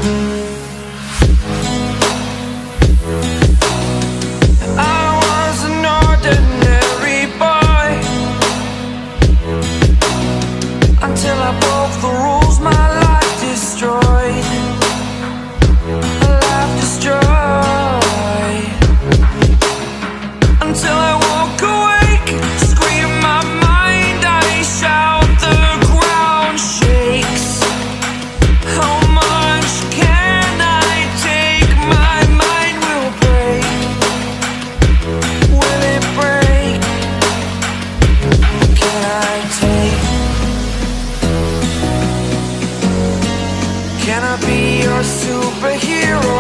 I was an ordinary boy until I broke the rules, my life destroyed. Life destroyed. Until I woke awake, scream my mind, I shout, the ground shakes. How much can I take? My mind will break. Will it break? Can I take? Can I be your superhero?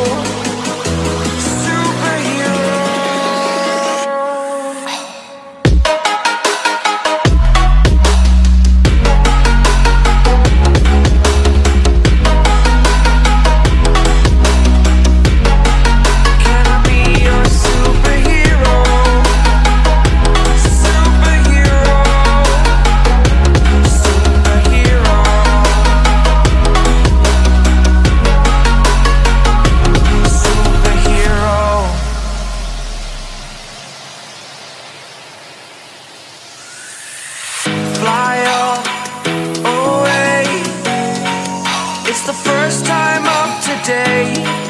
Fly away. It's the first time of today.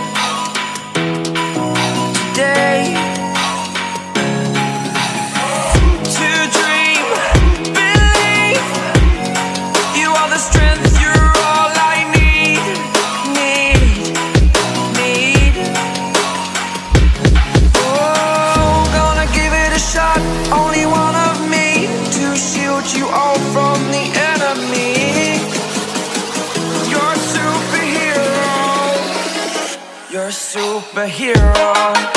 Today. To dream, believe. You are the strength, you're all I need. Oh, gonna give it a shot. Only one of me to shield you all from the enemy. You're a superhero. You're a superhero.